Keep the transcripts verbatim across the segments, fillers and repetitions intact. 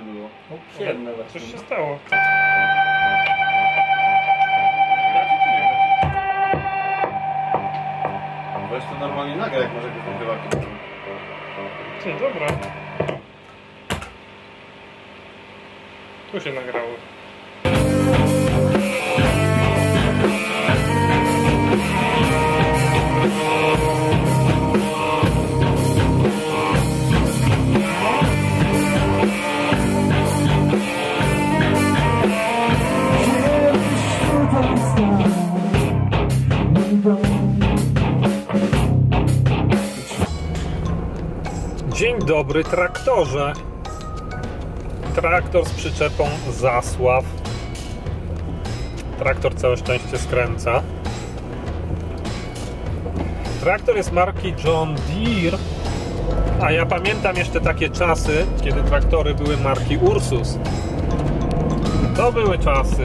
było. O, Przyjemne właśnie. coś się stało. Weź to normalnie nagraj, jak może jakieś nagrywarki. Ty, dobra. Tu się nagrało. Dzień dobry, traktorze. Traktor z przyczepą Zasław. Traktor całe szczęście skręca. Traktor jest marki John Deere. A ja pamiętam jeszcze takie czasy, kiedy traktory były marki Ursus. To były czasy.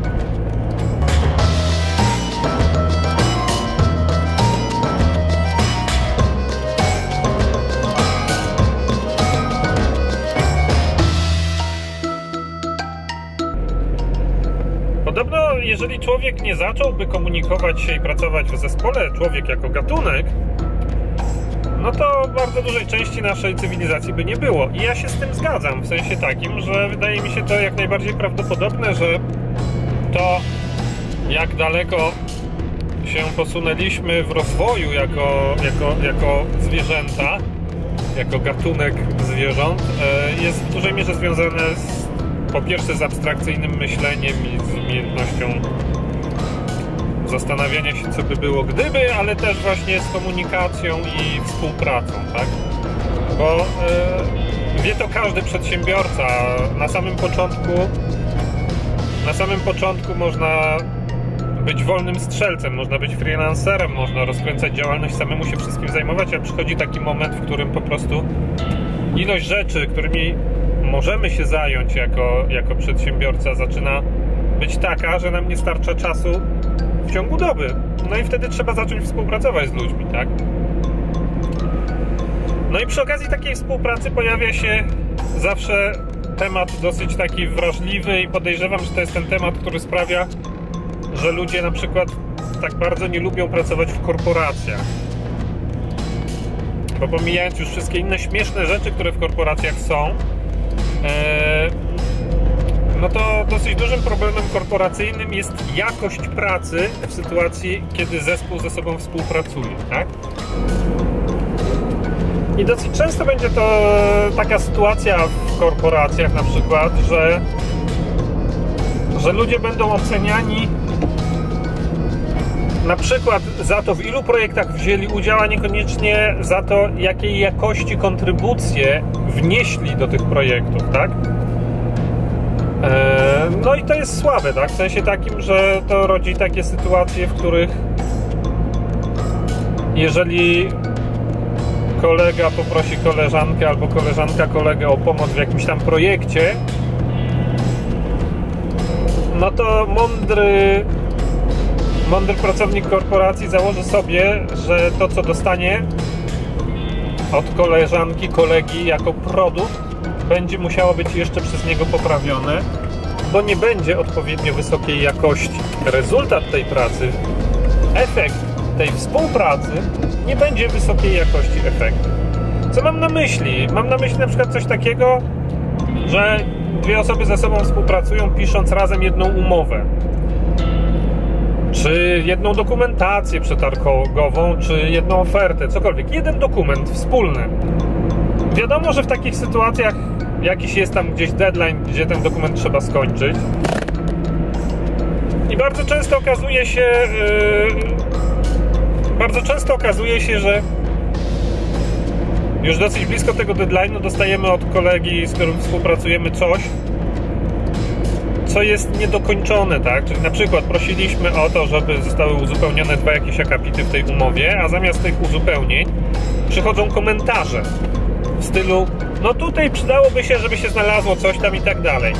Podobno, jeżeli człowiek nie zacząłby komunikować się i pracować w zespole, człowiek jako gatunek, no to bardzo dużej części naszej cywilizacji by nie było. I ja się z tym zgadzam, w sensie takim, że wydaje mi się to jak najbardziej prawdopodobne, że to, jak daleko się posunęliśmy w rozwoju jako, jako, jako zwierzęta, jako gatunek zwierząt, jest w dużej mierze związane z, po pierwsze, z abstrakcyjnym myśleniem i z umiejętnością zastanawiania się, co by było gdyby, ale też właśnie z komunikacją i współpracą, tak? Bo yy, wie to każdy przedsiębiorca. Na samym początku na samym początku można być wolnym strzelcem, można być freelancerem, można rozkręcać działalność, samemu się wszystkim zajmować, a przychodzi taki moment, w którym po prostu ilość rzeczy, którymi możemy się zająć jako, jako przedsiębiorca, zaczyna być taka, że nam nie starcza czasu w ciągu doby. No i wtedy trzeba zacząć współpracować z ludźmi, tak? No i przy okazji takiej współpracy pojawia się zawsze temat dosyć taki wrażliwy i podejrzewam, że to jest ten temat, który sprawia, że ludzie na przykład tak bardzo nie lubią pracować w korporacjach. Bo pomijając już wszystkie inne śmieszne rzeczy, które w korporacjach są, no to dosyć dużym problemem korporacyjnym jest jakość pracy w sytuacji, kiedy zespół ze sobą współpracuje, tak? I dosyć często będzie to taka sytuacja w korporacjach na przykład, że, że ludzie będą oceniani na przykład za to, w ilu projektach wzięli udział, a niekoniecznie za to, jakiej jakości kontrybucje wnieśli do tych projektów, tak? No i to jest słabe, tak? W sensie takim, że to rodzi takie sytuacje, w których jeżeli kolega poprosi koleżankę albo koleżanka kolegę o pomoc w jakimś tam projekcie, no to mądry mądry pracownik korporacji założy sobie, że to, co dostanie od koleżanki, kolegi jako produkt, będzie musiało być jeszcze przez niego poprawione, bo nie będzie odpowiednio wysokiej jakości. Rezultat tej pracy, efekt tej współpracy nie będzie wysokiej jakości efektu. Co mam na myśli? Mam na myśli na przykład coś takiego, że dwie osoby ze sobą współpracują, pisząc razem jedną umowę, czy jedną dokumentację przetargową, czy jedną ofertę, cokolwiek. Jeden dokument wspólny. Wiadomo, że w takich sytuacjach jakiś jest tam gdzieś deadline, gdzie ten dokument trzeba skończyć. I bardzo często okazuje się, yy, bardzo często okazuje się, że już dosyć blisko tego deadline'u dostajemy od kolegi, z którym współpracujemy, coś, co jest niedokończone, tak? Czyli na przykład prosiliśmy o to, żeby zostały uzupełnione dwa jakieś akapity w tej umowie, a zamiast tych uzupełnień przychodzą komentarze w stylu, no tutaj przydałoby się, żeby się znalazło coś tam i tak dalej.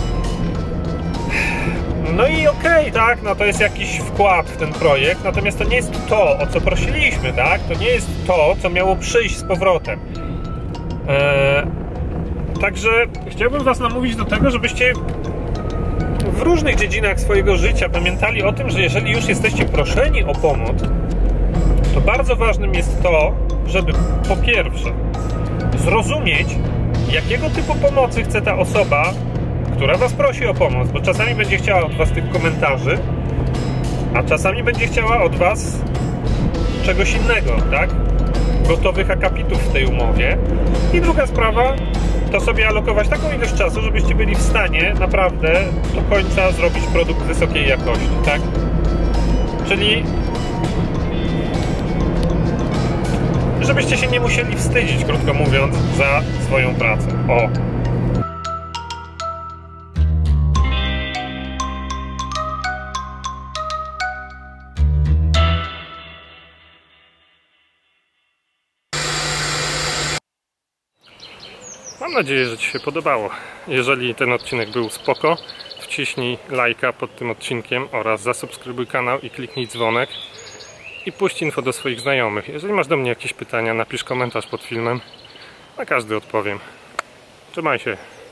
No i okej, okay, tak, no to jest jakiś wkład w ten projekt, natomiast to nie jest to, o co prosiliśmy, tak? To nie jest to, co miało przyjść z powrotem. Eee, Także chciałbym Was namówić do tego, żebyście w różnych dziedzinach swojego życia pamiętali o tym, że jeżeli już jesteście proszeni o pomoc, to bardzo ważnym jest to, żeby po pierwsze zrozumieć, jakiego typu pomocy chce ta osoba, która Was prosi o pomoc, bo czasami będzie chciała od Was tych komentarzy, a czasami będzie chciała od Was czegoś innego, tak? Gotowych akapitów w tej umowie. I druga sprawa, to sobie alokować taką ilość czasu, żebyście byli w stanie naprawdę do końca zrobić produkt wysokiej jakości, tak? Czyli żebyście się nie musieli wstydzić, krótko mówiąc, za swoją pracę. O! Mam nadzieję, że Ci się podobało. Jeżeli ten odcinek był spoko, wciśnij lajka pod tym odcinkiem oraz zasubskrybuj kanał i kliknij dzwonek i puść info do swoich znajomych. Jeżeli masz do mnie jakieś pytania, napisz komentarz pod filmem, na każdy odpowiem. Trzymaj się.